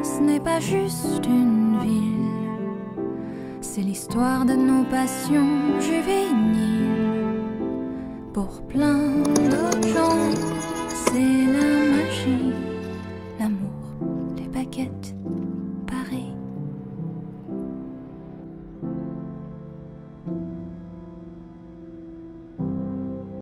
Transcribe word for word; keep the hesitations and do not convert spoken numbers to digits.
ce n'est pas juste une ville, c'est l'histoire de nos passions juvéniles. Pour plein